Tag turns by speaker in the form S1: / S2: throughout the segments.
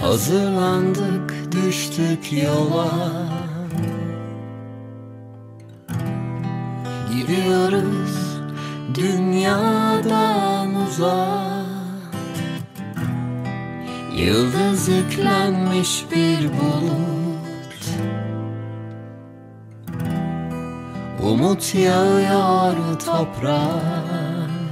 S1: Hazırlandık, düştük yola. Gidiyoruz dünyadan uzağa. Yıldız yüklenmiş bir bulut, umut yağıyor toprağa.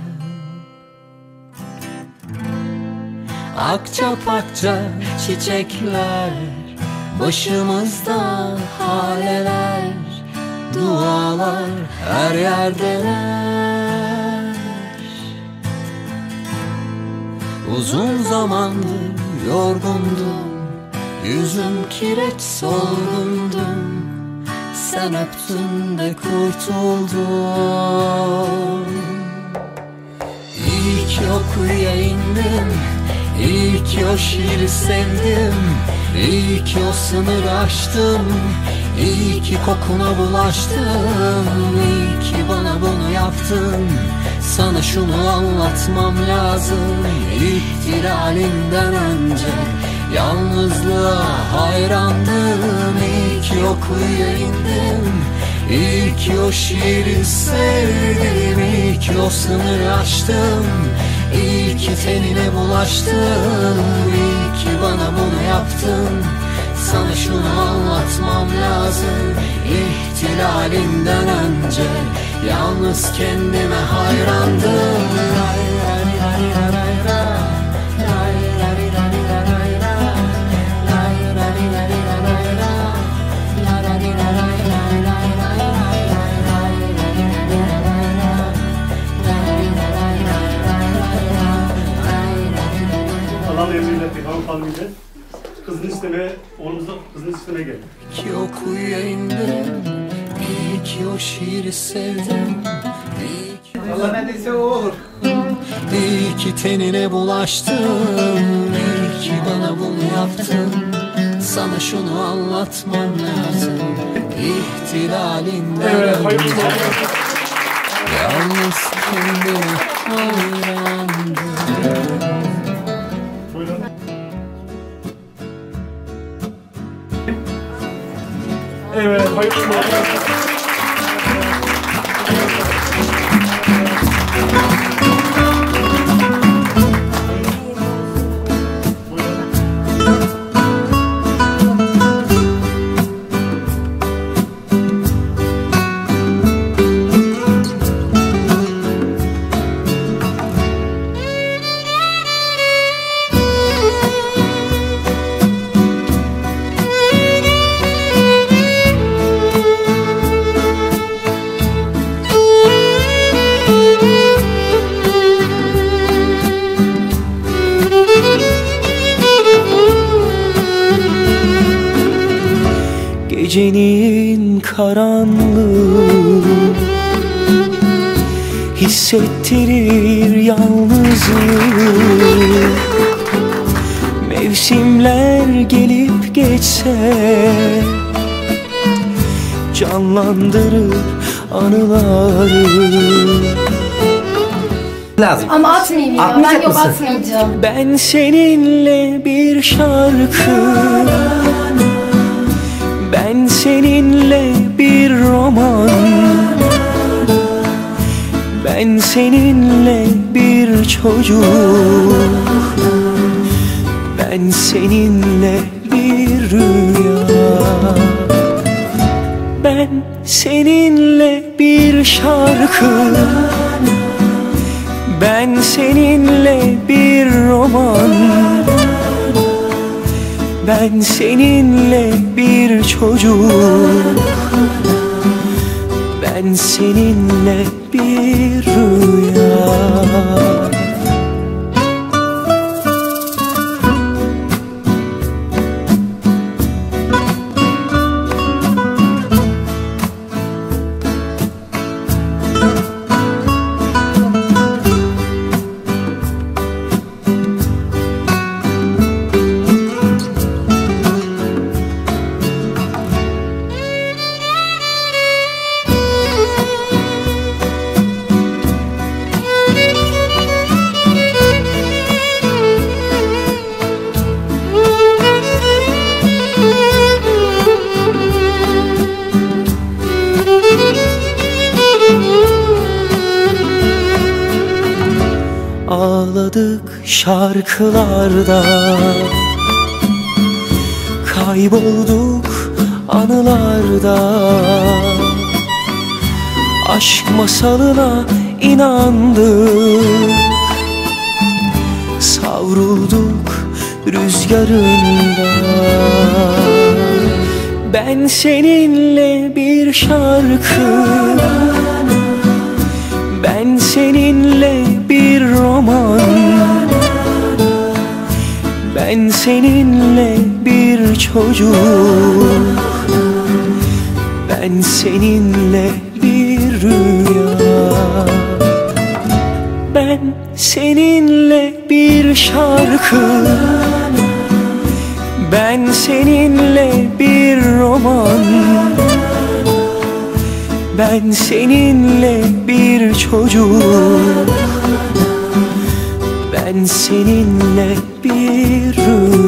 S1: Akça pakça çiçekler, başımızda haleler, dualar her yerdeler. Uzun zamandır yorgundum, yüzüm kireç solgundum. Sen öptün de kurtuldum. İyi ki o kuyuya indim, İyi ki o şiiri sevdim, İyi ki o sınırı aştım, İyi ki kokuna bulaştım, İyi ki bana bunu yaptın. Sana şunu anlatmam lazım, ihtilalinden önce yalnızlığa hayrandım. İyi ki o kuyuya indim, İyi ki o şiiri sevdim, İyi ki o sınırı aştım, İyi ki tenine bulaştım, İyi ki bana bunu yaptın. Sana şunu anlatmam lazım, ihtilalinden önce yalnız kendime hayrandım.
S2: Allah'ın emriyle Peygamber Efendimiz'e kızını istemeye, oğlumuza kızını istemeye geldi.
S1: Ki o kuyuya indim, iyi ki o şiiri sevdim, iyi ki
S3: Allah ne dese o olur.
S1: İyi ki tenine bulaştım, iyi ki bana bunu yaptın. Sana şunu anlatmam lazım, ihtilalinden önce yalnız kendime hayrandım.
S2: Evet, hayırlı olsun.
S1: Gecenin karanlığı hissettirir yalnızlığı. Mevsimler gelip geçse canlandırır anıları.
S3: Lazım.
S4: Ama atmayayım ya. Ben yok atmayacağım.
S1: Ben seninle bir şarkı, ben seninle bir roman, ben seninle bir çocuk, ben seninle bir rüya. Ben seninle bir şarkı, ben seninle bir roman, ben seninle bir çocuk, ben seninle bir rüya. şarkılarda. Kaybolduk anılarda, aşk masalına inandık. Savrulduk rüzgarında. Ben seninle bir şarkı, ben seninle bir roman, ben seninle bir çocuk, ben seninle bir rüya. Ben seninle bir şarkı, ben seninle bir roman, ben seninle bir çocuk, ben seninle bir rüya.